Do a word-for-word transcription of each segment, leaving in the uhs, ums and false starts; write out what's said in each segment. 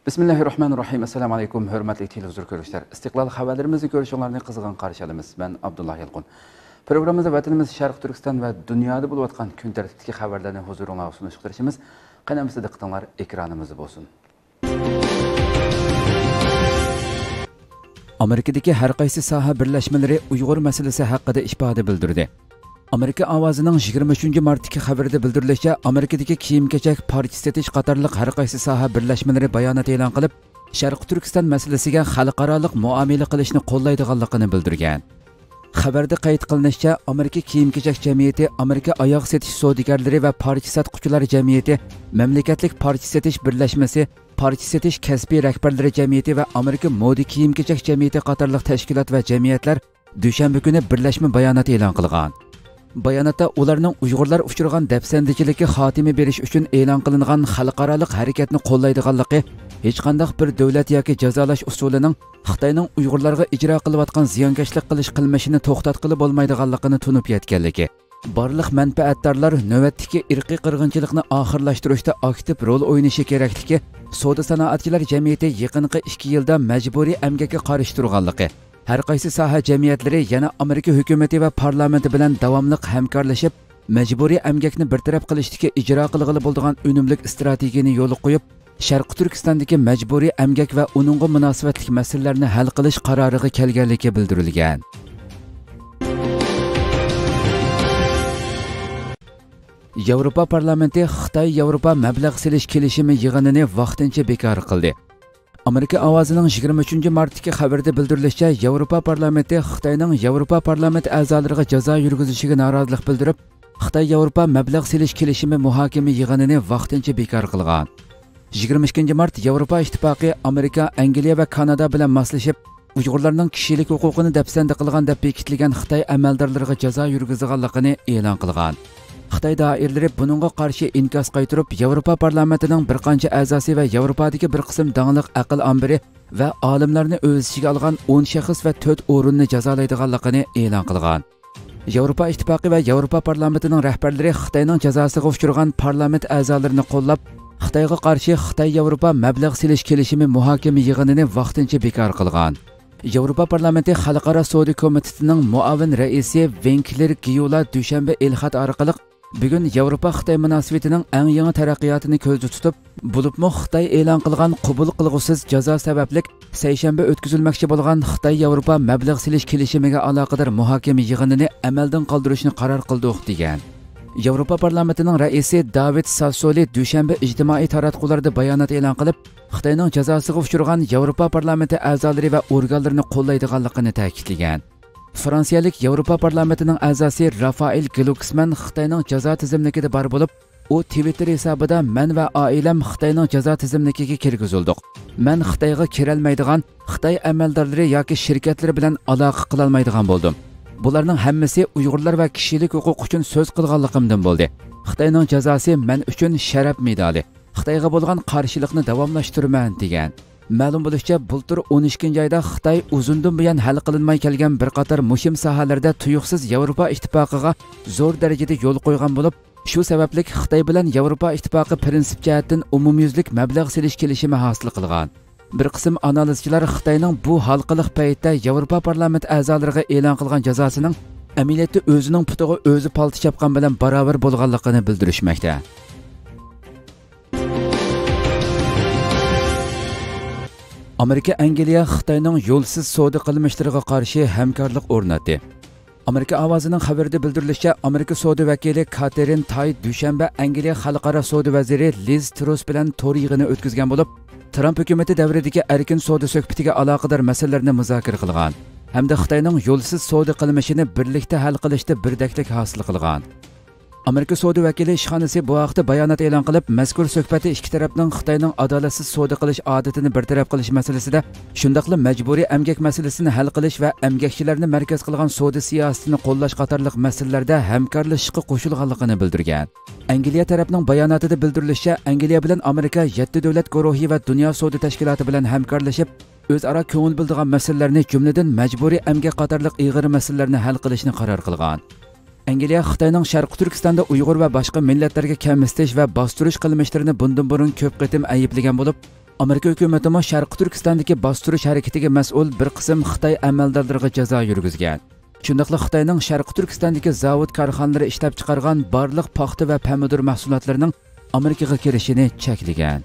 Bismillahirrahmanirrahim. Assalamu alaykum, hörmətli televizor görüşlər. İstiqlal xəbərlərimizi görüşünlərini qızğın qarşı alırıq. Mən Abdullah Yalqın. Proqramımızda vətənimiz Şərq Türkistan və dünyada olub atqan gün tərtibdəki xəbərlərini huzuruna sunuşdurışımız qənəmizdə diqqətinizlər ekranımızda olsun. Amerikadakı hər qaysı sahə birləşmələri Uyğur məsələsi haqqında ifadə bildirdi. Amerika avazının yigirma üçüncü martdaki xəbərdə bildirilishicha, Amerikadakı kiyim-kechak, parcha setish qatorliq har qaysi soha birlashmalari bayonot e'lon qilib, Sharq Turkiston masalasiga xalqaroliq muomala qilishni qo'llaydiganligini bildirgan. Xabarda qayd qilinishicha, Amerika kiyim-kechak jamiyati, Amerika oyoq setish savdogarlari va parcha sotquchilar jamiyati, mamlakatlik parcha setish birlashmasi, parcha setish kasbiy rahbarlari jamiyati va Amerika moda kiyim-kechak jamiyati qatorliq tashkilot va jamiyatlar dushanba kuni birlashma bayonot e'lon qilgan. Bayonotda ularning Uyg'urlar uchirgan dafsandichilikka xotima berish uchun e'lon qilingan xalqaroliq harakatni qo'llaydiganligi, hech qanday bir davlat yoki jazolash usulining Xitoyning Uyg'urlarga ijro qilayotgan ziyonkashlik qilish qilmishini to'xtatqili bo'lmaydiganligini tunib yetganligi, barliq manfaatdorlar navbatdagi irqiy qirg'inchilikni oxirlashtirishda aktiv rol o'ynashi kerakligi, savdo sanoatchilar jamiyati yaqinqi ikki yilda majburiy emgakka qarshi turganligi, har qaysi soha jamiyatlari yana Amerika hukumati va parlamenti bilan davomli hamkorlashib, majburiy emgakni bartaraf qilishdagi ijro qilg'ili bo'lgan unumli strategiyani yo'l qo'yib, Sharq Turkistondagi majburiy emgak va uningga munosabatli masalalarni hal qilish qaroriga kelganligi bildirilgan. Yevropa parlamenti Xitoy Yevropa mablag' selish kelishimi yig'inini vaqtincha bekor qildi. Amerika ovozining yigirma uchinchi martdagi xabarda bildirilishicha, Yevropa parlamenti Xitoyning Yevropa parlament a'zolariga jazo yurgizishiga norozilik bildirib, Xitoy Yevropa mablag' selish kelishimi muhokama yig'inini vaqtincha bekor qilgan. yigirma ikkinchi mart Yevropa ittifoqi Amerika, Angliya va Kanada bilan moslashib, Uyg'urlarning kishilik huquqini dafsanda qilgan deb bekitilgan Xitoy amaldorlariga jazo yurgizganligini e'lon qilgan. Xitoy doiralari buningga qarshi inkos qaytirib, Yevropa parlamentining bir qancha a'zosi va Yevropadagi bir qism dangliq aql ombiri va olimlarni o'z ichiga olgan o'n shaxs va to'rt o'rinni jazolaydiganligini e'lon qilgan. Yevropa ittifoqi va Yevropa parlamentining rahbarlari Xitoyning jazosiga uchragan parlament a'zolarini qo'llab, Xitoyga qarshi Xitoy Yevropa mablag' selish kelishimi muhokama yig'inini vaqtincha bekor qilgan. Yevropa parlamenti Xalqaro savdo komitetining muavin raisi Venkler Giyula dushanba elxat orqali bugun Yevropa Xitoy munosabatining eng yangi taraqqiyotini ko'zda tutib, bo'libmi Xitoy e'lon qilgan qabul qilg'usiz jazo sababli seshanba o'tkazilmoqchi bo'lgan Xitoy Yevropa mablag' selish kelishimiga aloqador muhokama yig'inini amaldan qoldirishni qaror qildi degan. Yevropa parlamentining raisi David Sassoli dushanba ijtimoiy taratqularda bayonot e'lon qilib, Xitoyning jazosiga uchragan Yevropa parlamenti a'zolari va organlarini qo'llaydiganligini ta'kidlagan. Fransiyalik Yevropa parlamentining a'zosi Rafael Glucksmann Xitoyning jazo tizimligida bor bo'lib, u Twitter hisobida "Men va oilam Xitoyning jazo tizimligiga kirgizildik. Men Xitoyga kirolmaydigan, Xitoy amaldorlari yoki shirkatlari bilan aloqa qila olmaydigan bo'ldim. Bularning hammasi Uyg'urlar va kishilik huquq uchun so'z qilganligimdan bo'ldi. Xitoyning jazosi men uchun sharaf medali. Xitoyga bo'lgan qarshilikni davomlashtiraman" degan. Ma'lum bo'lishicha, bultur o'n ikkinchi oyda Xitoy uzundan buyon hal qilinmay kelgan bir qator muhim sohalarda tuyuqsiz Yevropa ittifoqiga zo'r darajada yo'l qo'ygan bo'lib, shu sababli Xitoy bilan Yevropa ittifoqi prinsip jihatdan umumyuzlik mablag' selish kelishimi hosil qilgan. Bir qism analizchilar Xitoyning bu halqiliq paytda Yevropa parlament a'zolariga e'lon qilgan jazosining amaliyotda o'zining putiga o'zi palti chapgan bilan barobar bo'lganligini bildirishmoqda. Amerika Angliya Xitoyning yo'lsiz savdo qilmishlariga qarshi hamkorlik o'rnatdi. Amerika ovozining xabarida bildirilishicha, Amerika savdo vakili Catherine Tai dushanba Angliya xalqaro savdo vaziri Liz Truss bilan to'r yig'ini o'tkazgan bo'lib, Trump hukumati davridagi erkin savdo suhbatiga aloqador masalalarni muzokara qilgan hamda Xitoyning yo'lsiz savdo qilmishini birlikda hal qilishda birdaklik hosil qilgan. Amerika savdo vakili ishxonasi bu haqda bayonot e'lon qilib, mazkur suhbatda ikki tarafning Xitoyning adolatsiz savdo qilish odatini bartaraf qilish masalasida, shundaqla majburiy emgak masalasini hal qilish va emgakchilarni markaz qilgan savdo siyosatini qo'llash qatorliq masalalarda hamkorlashishga qo'shilganligini bildirgan. Angliya tarafining bayonotida bildirilishicha, Angliya bilan Amerika yetti davlat guruhi va dunyo savdo tashkiloti bilan hamkorlashib, o'zaro ko'ngil bildigan masalalarni, jumladan majburiy emgak qatorliq ig'ir masalalarni hal qilishni qaror qilgan. Angliya Xitoyning Sharq Turkistonda Uyg'ur va boshqa millatlarga kamsitish va bostirish qilmishlarini bundan burun ko'p qitim ayiblagan bo'lib, Amerika hukumati mo Sharqi Turkistondagi bostirish harakatiga mas'ul bir qism Xitoy amaldorlariga jazo yurgizgan. Shundaqla Xitoyning Sharqi Turkistondagi zavod korxonalari ishlab chiqargan barliq paxta va pomidor mahsulotlarining Amerikaga kirishini cheklagan.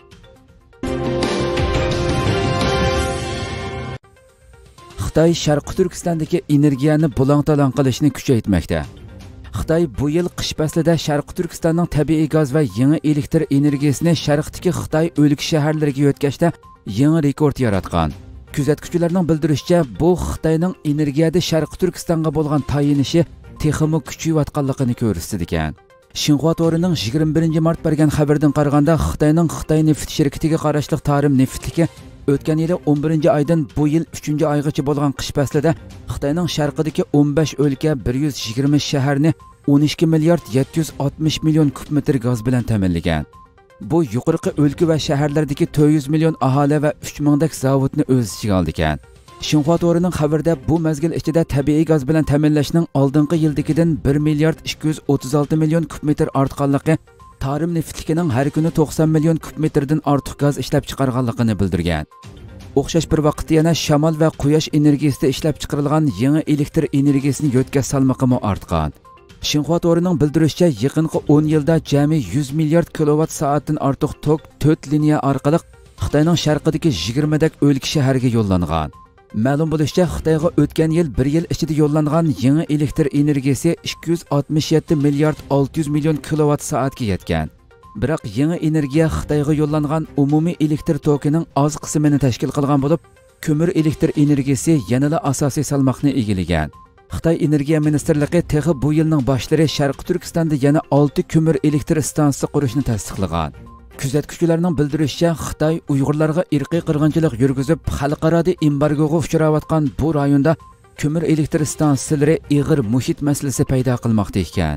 Xitoy Sharqi Turkistondagi energiyani bulang-talang qilishni kuchaytirmoqda. Xitoy bu yil qish faslida Sharqi Turkistonning tabiiy gaz va yangi elektr energiyasini sharqdagi Xitoy o'lik shaharlariga yo'tkashda yangi rekord yaratgan. Kuzatuvchilarning bildirishicha, bu Xitoyning energiyada Sharqi Turkistonga bo'lgan tayinishi texmi kuchayayotganligini ko'rsatdi ekan. Xinhua to'rining yigirma birinchi mart bergan xabardan qaraganda, Xitoyning Xitoy neft shirkatiga qarashli Tarim neftligi o'tgan yili o'n birinchi oydan bu yil uchinchi oygacha bo'lgan qish faslida Xitoyning sharqidagi o'n besh o'lka bir yuz yigirma shaharni o'n ikki milliard yetti yuz oltmish million kub metr gaz bilan ta'minlagan. Bu yuqorqi o'lka va shaharlardagi to'rt yuz million aholi va uch ming dak zavodni o'z ichiga oldi ekan. Xinhua to'rining xabarida bu mazgil ichida tabiiy gaz bilan ta'minlashning oldingi yildagidan bir milliard ikki yuz o'ttiz olti million kub metr ortganligi, Tarim neftligining har kuni to'qson million kub metrdan ortiq gaz ishlab chiqarganligini bildirgan. O'xshash bir vaqtda yana shamol va quyosh energiyasida ishlab chiqarilgan yangi elektr energiyasini yo'tkazish salmoqi ortgan. Xinhua to'rining bildirishicha, yaqinqi o'n yilda jami yuz milliard kilovat soatdan ortiq tok to'rt liniya orqali Xitoyning sharqidagi yigirma dak o'lik shaharga yo'llangan. Ma'lum bo'lishicha, Xitoyga o'tgan yil bir yil ichida yo'llangan yangi elektr energiyasi ikki yuz oltmish yetti milliard olti yuz million kilovat soatga yetgan. Biroq yangi energiya Xitoyga yo'llangan umumiy elektr tokining oz qismini tashkil qilgan bo'lib, ko'mir elektr energiyasi yanada asosiy salmoqni egallagan. Xitoy Energiya Ministerligi texi bu yilning boshlari Sharqi Turkistonda yana olti ko'mir elektr stansiyasi qurishni tasdiqlagan. Kuzatuvchilarning bildirishicha, Xitoy Uyg'urlarga irqiy qirg'inchilik yurgizib, xalqaro embargoga uchrayotgan bu rayonda ko'mir elektr stansiyalari ig'ir muhit masalasi paydo qilmoqda ekan.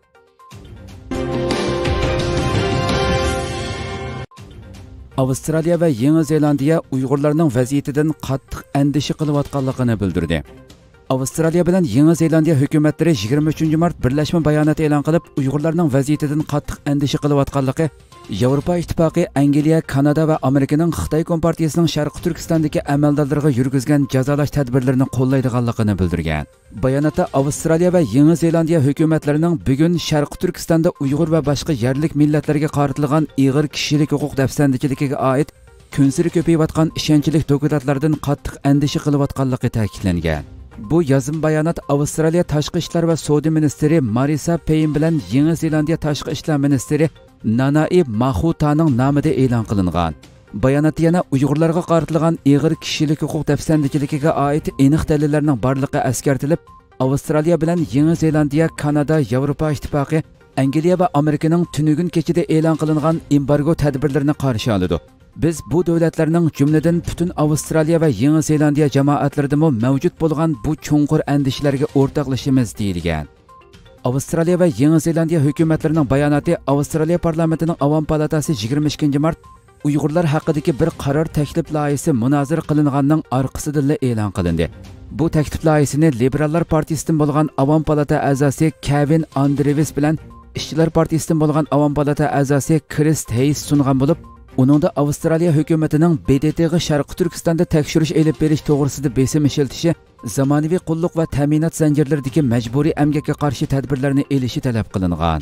Avstraliya va Yangi Zelandiya Uyg'urlarning vaziyatidan qattiq andisha qilayotganligini bildirdi. Avstraliya bilan Yangi Zelandiya hukumatlari yigirma uchinchi mart birlashma bayonot e'lon qilib, Uyg'urlarning vaziyatidan qattiq andisha qilayotganligi, Yevropa Ittifoqi, Angliya, Kanada va Amerikaning Xitoy Kompartiyasining Sharqi Turkistondagi amaldorlarga yurgizgan jazolash tadbirlarini qo'llaydiganligini bildirgan. Bayonotda Avstraliya va Yangi Zelandiya hukumatlarining bugun Sharqi Turkistonda Uyg'ur va boshqa yerlik millatlarga qaratilgan ig'ir kishilik huquq dafsandachiligiga oid kunsiri ko'payayotgan ishonchlik dokumentlardan qattiq andisha qilayotganligi ta'kidlangan. Bu yozim bayonot Avstraliya Tashqi ishlar va savdo ministri Marisa Peyin bilan Yangi Zelandiya Tashqi ishlar ministri Nanai Mahutaning nomida e'lon qilingan. Bayonotda yana Uyg'urlarga qaratilgan ig'ir kishilik huquq dafsandachiligiga oid aniq dalillarning borligi eskartilib, Avstraliya bilan Yangi Zelandiya, Kanada, Yevropa Ittifoqi, Angliya va Amerikaning tunugun kechida e'lon qilingan embargo tadbirlarini qarshi oladi. Biz bu davlatlarning jumladan butun Avstraliya va Yangi Zelandiya jamoatlarida mavjud bo'lgan bu cho'nqur andishlarga o'rtoqlashamiz deyilgan. Avstraliya va Yangi Zelandiya hukumatlarining bayonoti Avstraliya parlamentining Avom palatasi yigirma ikkinchi mart Uyg'urlar haqidagi bir qaror taklif loyihasi munozara qilinganning orqasidan e'lon qilindi. Bu taklif loyihasini Liberallar partiyasidan bo'lgan Avom palata a'zosi Kevin Andrews bilan Ishchilar partiyasidan bo'lgan Avom palata a'zosi Chris Hayes sungan bo'lib, uningda Avstraliya hukumatining B D T'ga Sharqi Turkistonda tekshirish elib berish to'g'risida besim ishiltishi, zamonaviy qulluq va ta'minot zanjirlaridagi majburiy emgakka qarshi tadbirlarni elishi talab qilingan.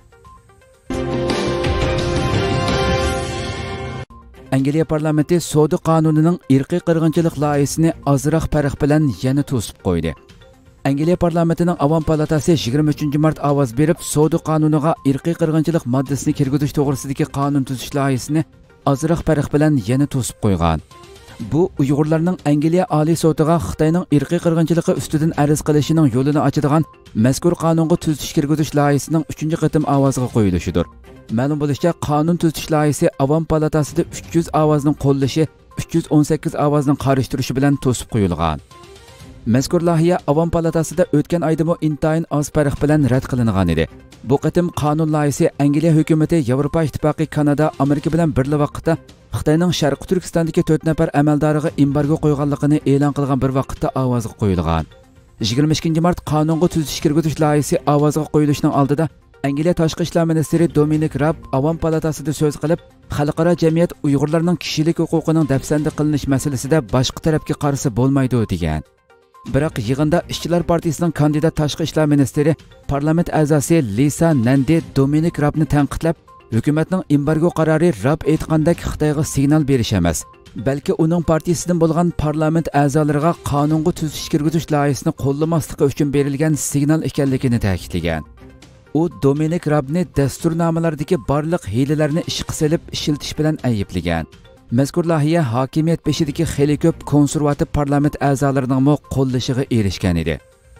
Angliya parlamenti savdo qonunining irqiy qirg'inchilik loyihasini ozroq farq bilan yana to'sib qo'ydi. Angliya parlamentining Avom palatasi yigirma uchinchi mart ovoz berib, savdo qonuniga irqiy qirg'inchilik moddasini kirgizish to'g'risidagi qonun tuzish loyihasini ozroq farq bilan yana to'sib qo'ygan. Bu Uyg'urlarning Angliya Oliy sudiga Xitoyning irqiy qirg'inchiligi ustidan arz qilishining yo'lini ochadigan mazkur qonunga tuzish kirgizish loyihasining uchinchi qatim ovozga qo'yilishidir. Ma'lum bo'lishicha, qonun tuzish loyihasi Avom palatasida uch yuz ovozning qo'llashi, uch yuz o'n sakkiz ovozning qarshi turishi bilan to'sib qo'yilgan. Mazkur loyiha Avom palatasida o'tgan oyda intayin oz farq bilan rad qilingan edi. Bu qatim qonun loyihasi Angliya hukumati, Yevropa Ittifoqi, Kanada, Amerika bilan birga vaqtda Xitoyning Sharqi Turkistondagi to'rt nafar amaldoriga embargo qo'yganligini e'lon qilgan bir vaqtda ovozga qo'yilgan. yigirma ikkinchi mart qonunga tuzish kirgizish loyihasi ovozga qo'yilishining oldida Angliya Tashqi ishlar ministri Dominic Raab Avam palatasida so'z qilib, xalqaro jamiyat Uyg'urlarning kishilik huquqining dafsanda qilinish masalasida boshqa tarafga qarshi bo'lmaydi degan. Biroq yig'inda Ishchilar partiyasining kandidat tashqi ishlar ministri, parlament a'zosi Lisa Nandi Dominic Raabni tanqidlab, hukumatning embargo qarori Raab aytgandek Xitoyga signal berish emas, balki uning partiyasidan bo'lgan parlament a'zolariga qonunga tuzish kirgitish loyihasini qo'llamaslik uchun berilgan signal ekanligini ta'kidlagan. U Dominic Raabni dasturnomalardagi barliq hiylalarni ishga solib ishiltish bilan ayblagan. Mazkur loyiha hokimiyat beshidagi xeyli ko'p konservativ parlament a'zolarining mo qo'llashiga erishgan edi.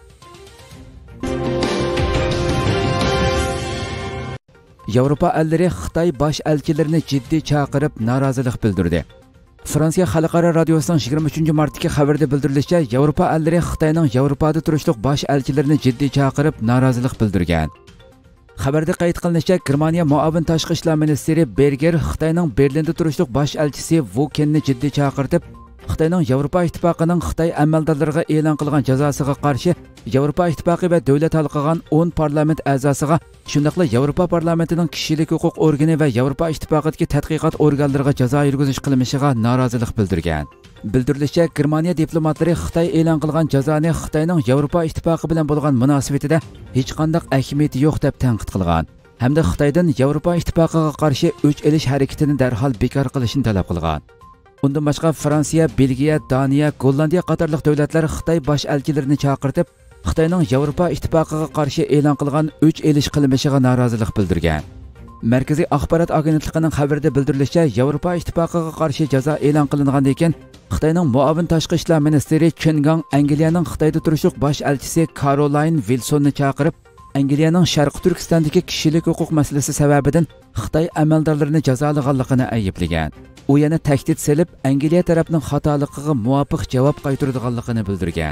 Yevropa ellari Xitoy bosh elchilarini jiddiy chaqirib norozilik bildirdi. Fransiya xalqaro radiosining yigirma uchinchi martdagi xabarda bildirilishicha, Yevropa ellari Xitoyning Yevropada turishliq bosh elchilarini jiddiy chaqirib norozilik bildirgan. Xabarda qayd qilinishicha, Germaniya muavin tashqi ishlar ministri Berger Xitoyning Berlinda turishliq bosh elchisi Wu Kenni jiddiy chaqirib, Xitoyning Yevropa ittifoqining Xitoy amaldorlariga e'lon qilgan jazosiga qarshi Yevropa ittifoqi va davlat halqigan o'n parlament a'zosiga, shundaqla Yevropa parlamentining kishilik huquq organi va Yevropa ittifoqidagi tadqiqot organlariga jazo yurgizish qilmishiga norozilik bildirgan. Bildirilishicha, Germaniya diplomatlari Xitoy e'lon qilgan jazoni Xitoyning Yevropa ittifoqi bilan bo'lgan munosabatida hech qanday ahamiyati yo'q deb tanqid qilgan, hamda Xitoydan Yevropa ittifoqiga qarshi o'ch elish harakatini darhol bekor qilishni talab qilgan. Undan boshqa Fransiya, Belgiya, Daniya, Gollandiya qatorliq davlatlar Xitoy bosh elchilarini chaqirib, Xitoyning Yevropa ittifoqiga qarshi e'lon qilgan o'ch elish qilmishiga norozilik bildirgan. Markaziy axborot agentligining xabarida bildirilishicha, Yevropa ittifoqiga qarshi jazo e'lon qilingandan keyin Xitoyning muavin tashqi ishlar ministri Chen Gang Angliyaning Xitoyda turishliq bosh elchisi Caroline Wilsonni chaqirib, Angliyaning Sharqi Turkistondagi kishilik huquq masalasi sababidan Xitoy amaldorlarini jazolaganligini ayblagan. U yana tahdid selib, Angliya tarafining xatoligiga muvofiq javob qaytaradiganligini bildirgan.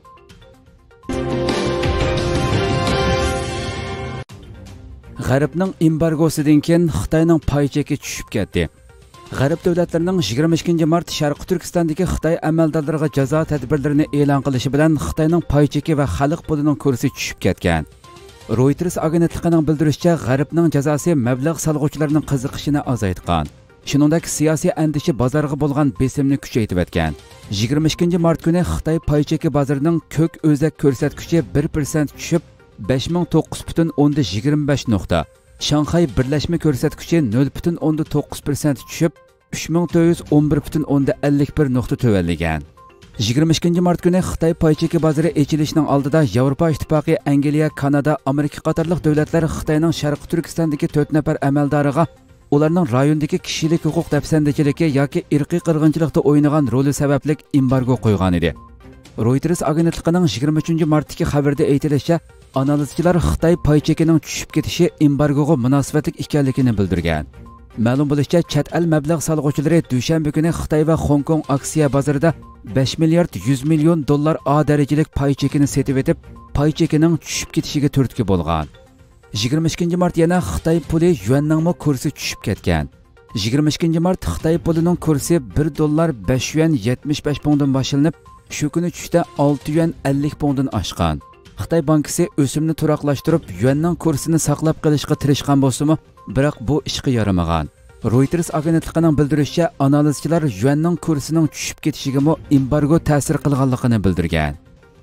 G'arbning embargosidan keyin Xitoyning pay cheki tushib ketdi. G'arb davlatlarining yigirma ikkinchi mart Sharqi Turkistondagi Xitoy amaldorlariga jazo tadbirlarini e'lon qilishi bilan Xitoyning pay cheki va xalq pulining kursi tushib ketgan. Reuters agentligining bildirishicha, G'arbning jazosi mablag' solg'uvchilarning qiziqishini azaytgan. Shuningdek, siyosiy andishi bozorga bo'lgan besimni kuchaytirib o'tgan. yigirma ikkinchi mart kuni Xitoy pay cheki bozorining ko'k o'zak ko'rsatkichi bir persent tushib, besh ming to'qqiz butun o'nda yigirma besh nuqta. Shanxay birlashma ko'rsatkichi nol butun o'nda to'qqiz persent tushib, uch ming to'rt yuz o'n bir butun o'nda ellik bir nuqta tuvalligan. yigirma ikkinchi mart kuni Xitoy pay cheki bozori echilishining oldida Yevropa ittifoqi, Angliya, Kanada, Amerika qatorliq davlatlar Xitoyning Sharqi Turkistondagi to'rt nafar amaldoriga ularning rayondagi kishilik huquq dafsandachiligi yoki irqiy qirg'inchilikda o'ynagan roli sababli embargo qo'ygan edi. Reuters agentligining yigirma uchinchi martdagi xabarda aytilishicha, analizchilar Xitoy pay chekining tushib ketishi embargoga munosabatli ekanligini bildirgan. Ma'lum bo'lishicha, chet el mablag' solg'uvchilari dushanba kuni Xitoy va Hong Kong aksiya bozorida besh milliard yuz million dollar A darajalik pay chekini setib etib, pay chekining tushib ketishiga turtki bo'lgan. yigirma ikkinchi mart yana Xitoy puli yuanning kursi tushib ketgan. yigirma ikkinchi mart Xitoy pulining kursi bir dollar besh yuan yetmish besh ponddan boshlanib, shu kuni tushda olti yuan ellik ponddan oshgan. Xitoy bankisi o'simni turaqlashtirib, yuanning kursini saqlab qolishga tirishgan bo'lsa-mu, biroq bu ishga yaramagan. Reuters agentligining bildirishicha, analizchilar yuanning kursining tushib ketishiga mo embargo ta'sir qilganligini bildirgan.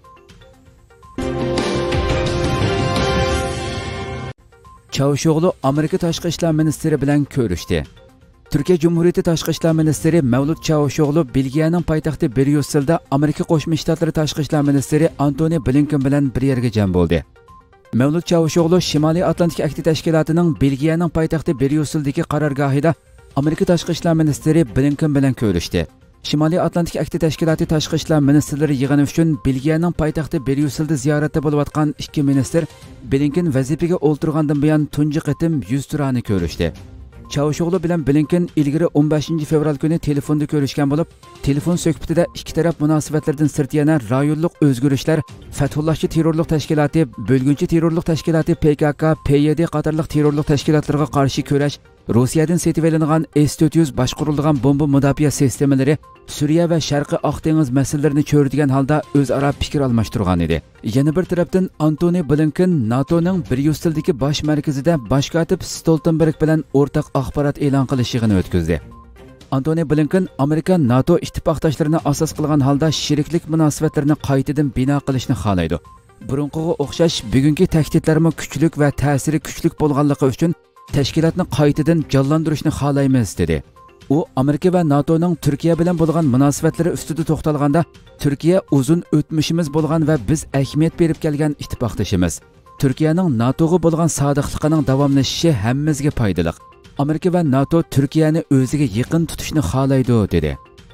Çavuşoğlu Amerika Tashqi ishlar ministri bilan ko'rishdi. Turkiya Cumhuriyeti Tashqi ishlar ministri Mavlut Çavuşoğlu Belgiyaning poytaxti Bryusselda Amerika Qo'shma Shtatlari Tashqi ishlar ministri Antony Blinken bilan bir yerga jam bo'ldi. Mavlut Çavuşoğlu Shimoliy Atlantik akti tashkilotining Belgiyaning poytaxti Bryusseldagi qarorgohida Amerika Tashqi ishlar ministri Blinken bilan ko'rishdi. Shimoliy Atlantik akti tashkiloti tashqi ishlar ministrlari yig'ini uchun Belgiyaning poytaxti Bryusselda ziyoratda bo'layotgan ikki ministr Blinken vazifaga o'ltirgandan buyon tunji qitim yuz turani ko'rishdi. Çavuşoğlu bilan Blinken ilgari o'n beshinchi fevral kuni telefonda ko'rishgan bo'lib, telefon suhbatida ikki taraf munosabatlardan sirt yana rayonlik o'zgarishlar, Fathullahchi terrorlik tashkiloti, Bo'lgunchi terrorlik tashkiloti P K K, P Y D qatorliq terrorlik tashkilotlarga qarshi kurash, Rossiyadan setib olingan S dört yüz boshqarilgan bomba mudofaa sistemalari Suriya va Sharqiy Oq dengiz masalalarini cho'rdigan holda o'zaro fikr almashtirgan edi. Yana bir tarafdan Antony Blinken NATOning Bryusseldagi bosh markazida bosh kotib Stoltenberg bilan o'rtaq axborot e'lon qilish yig'ini o'tkazdi. Antony Blinken Amerika NATO ittifoqdoshlarini asos qilgan holda sheriklik munosabatlarini qaytadan bino qilishni xohlaydi. Burunqiga o'xshash bugungi tahdidlarmi kuchlik va ta'siri kuchlik bo'lganligi uchun tashkilotni qaytadan jonlantirishni xohlaymiz dedi. U Amerika va NATOning Turkiya bilan bo'lgan munosabatlari ustida to'xtalganda, Turkiya uzun o'tmishimiz bo'lgan va biz ahamiyat berib kelgan ittifoqdoshimiz. Turkiyaning NATOga bo'lgan sodiqligining davomlashishi hammamizga foydali. Amerika va NATO Turkiyani o'ziga yaqin tutishni xohlaydi dedi.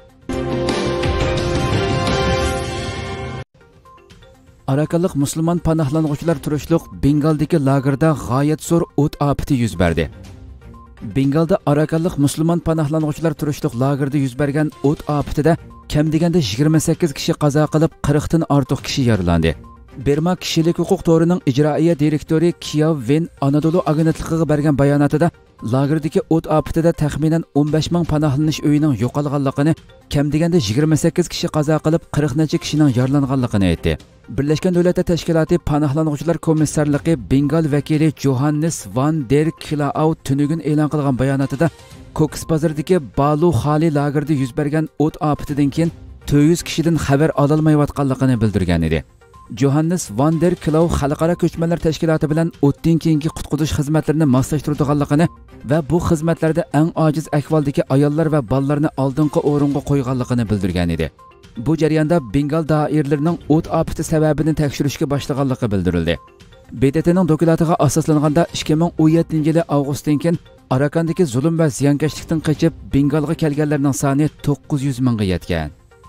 Arakanlik musulmon panohlanuvchilar turishliq Bengaldagi lagerda g'oyat zo'r o't ofati yuz berdi. Bengalda Arakanlik musulmon panohlanuvchilar turishliq lagerda yuz bergan o't ofatida kam deganda yigirma sakkiz kishi qazo qilib, qirq dan ortiq kishi yaralandi. Burma kishilik huquq to'rining ijroiya direktori Kiyav Ven Anadolu agentligiga bergan bayonotida lagerdagi o't ofatida taxminan o'n besh ming panohlanish uyining yo'qolganligini, kam deganda yigirma sakkiz kishi qazo qilib, qirq necha kishining yaralanganligini aytdi. Birlashgan Davlatlar Tashkiloti Panohlanuvchilar Komissarligi Bengal vakili Johannes van der Kilau tunugun e'lon qilgan bayonotida Koks bozordagi Balu Xali lagerda yuz bergan o't ofatidan keyin to'rt yuz kishidan xabar ololmayotganligini bildirgan edi. Johannes van der Kilau xalqaro ko'chmanlar tashkiloti bilan o'tdan keyingi qutqizish xizmatlarini moslashtirganligini va bu xizmatlarda eng ojiz ahvoldagi ayollar va bolalarni oldingi o'ringa qo'yganligini bildirgan edi. Bu jarayonda Bengal doiralarining o't ofati sababini tekshirishga boshlaganligi bildirildi. B D T'ning doklatiga asoslanganda ikki ming o'n yettinchi yil avgustdan keyin Arakandagi zulm va ziyonkashlikdan qochib Bengalga kelganlarning soni to'qqiz yuz mingga yetgan.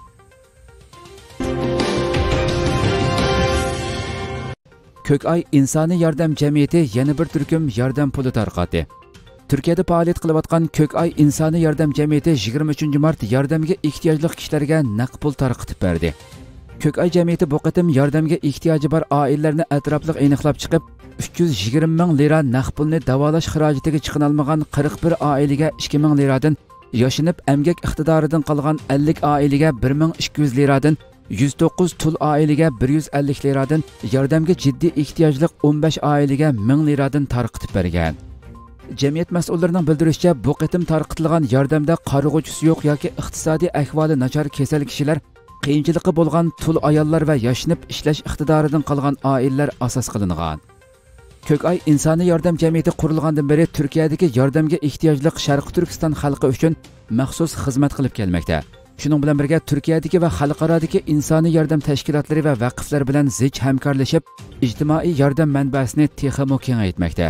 Ko'kay insoniy yordam jamiyati yana bir turkum yordam puli tarqatdi. Turkiyada faoliyat qilayotgan Ko'kay insoniy yordam jamiyati yigirma uchinchi mart yordamga ehtiyojli kishilarga naqd pul tarqatib berdi. Ko'kay jamiyati bu qatim yordamga ehtiyoji bor oilalarni atrofliq aniqlab chiqib, uch yuz yigirma ming lira naqd pulni davolash xarajatiga chiqinolmagan qirq bir oilaga ikki ming liradan, yoshinib emgak iqtidoridan qolgan ellik oilaga bir ming ikki yuz liradan, yuz to'qqiz tul oilaga bir yuz ellik liradan, yordamga jiddiy ehtiyojli o'n besh oilaga ming liradan tarqatib bergan. Jamiyat mas'ullarining bildirishicha, bu qatim tarqatilgan yordamda qarg'uvchisi yo'q yoki iqtisodiy ahvoli nachar kasal kishilar, qiyinchiligi bo'lgan tul ayollar va yashinib ishlash iqtidoridan qolgan oilalar asos qilingan. Ko'kay insoniy yordam jamiyati qurilgandan beri Turkiyadagi yordamga ehtiyojli Sharq Turkiston xalqi uchun maxsus xizmat qilib kelmoqda. Shuning bilan birga Turkiyadagi va xalqarodagi insoniy yordam tashkilotlari va vaqflar bilan zich hamkorlashib, ijtimoiy yordam manbasini texmo kengaytmoqda.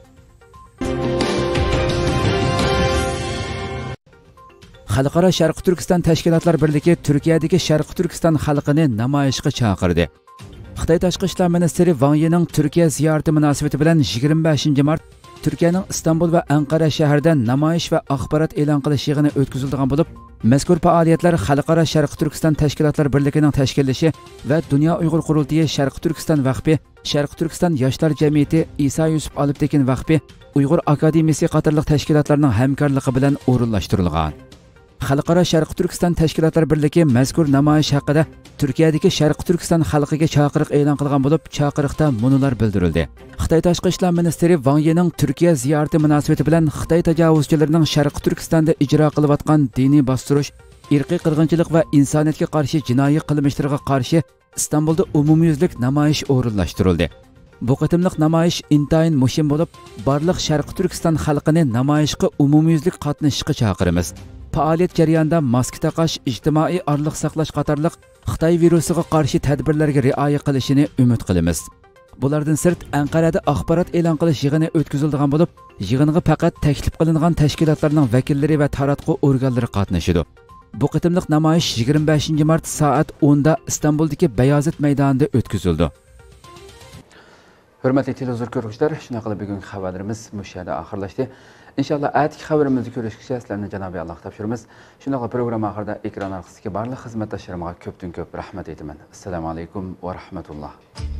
Xalqaro Sharq Turkiston tashkilotlar birligi Turkiyadagi Sharq Turkiston xalqini namoyishga chaqirdi. Xitoy tashqi ishlar ministri Wang Yining Turkiya ziyorati munosabati bilan yigirma beshinchi mart Turkiyaning Istanbul va Anqara shahrida namoyish va axborot e'lon qilish yig'ini o'tkazilgan bo'lib, mazkur faoliyatlar Xalqaro Sharq Turkiston tashkilotlar birligining tashkillashi va Dunyo Uyg'ur qurultiyi Sharq Turkiston vaqfi, Sharq Turkiston yoshlar jamiyati, Isa Yusuf Aliptekin vaqfi, Uyg'ur akademiyasi qatorliq tashkilotlarning hamkorligi bilan o'rinlashtirilgan. Xalqaro Sharq Turkiston tashkilotlar birligi mazkur namoyish haqida Turkiyadagi Sharq Turkiston xalqiga chaqiriq e'lon qilgan bo'lib, chaqiriqda munolar bildirildi. Xitoy tashqi ishlar ministri Wang Yining Turkiya ziyorati munosabati bilan Xitoy tajovuzchilarining Sharq Turkistonda ijro qilayotgan diniy bostirish, irqiy qirg'inchilik va insoniyatga qarshi jinoiy qilmishlarga qarshi Istanbulda umumyuzlik namoyish o'rinlashtirildi. Bu qatimliq namoyish intayin muhim bo'lib, barliq Sharq Turkiston xalqini namoyishga umumyuzlik qatnashishga chaqiramiz. Faoliyat jarayonida maska taqash, ijtimoiy orliq saqlash qatorliq Xitoy virusiga qarshi tadbirlarga rioya qilishini umid qilamiz. Bulardan sirt Anqarada axborot e'lon qilish yig'ini o'tkazilgan bo'lib, yig'inga faqat taklif qilingan tashkilotlarning vakillari va taratqu organlari qatnashadi. Bu qatimliq namoyish yigirma beshinchi mart soat o'nda Istanbuldagi Bayazit maydonida o'tkazildi. Hurmatli televizor ko'ruvchilar, shuna qilib bugungi xabarlarimiz mush yerda oxirlashdi. İnşallah ayetki haberimizni görüşkice sizlerine Cenab-ı Allah tapşırımız. Şunaqla program ahırda ekran arxısidagi barliq xizmatdoshlarımga köptün köp rahmat aytaman. Assalomu alaykum va rahmatulloh.